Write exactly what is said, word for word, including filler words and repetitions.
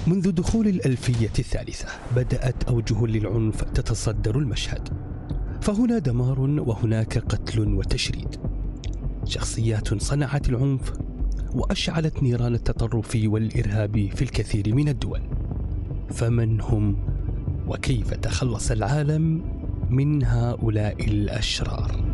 منذ دخول الألفية الثالثة بدأت أوجه للعنف تتصدر المشهد، فهنا دمار وهناك قتل وتشريد. شخصيات صنعت العنف وأشعلت نيران التطرف والإرهاب في الكثير من الدول. فمن هم وكيف تخلص العالم من هؤلاء الأشرار؟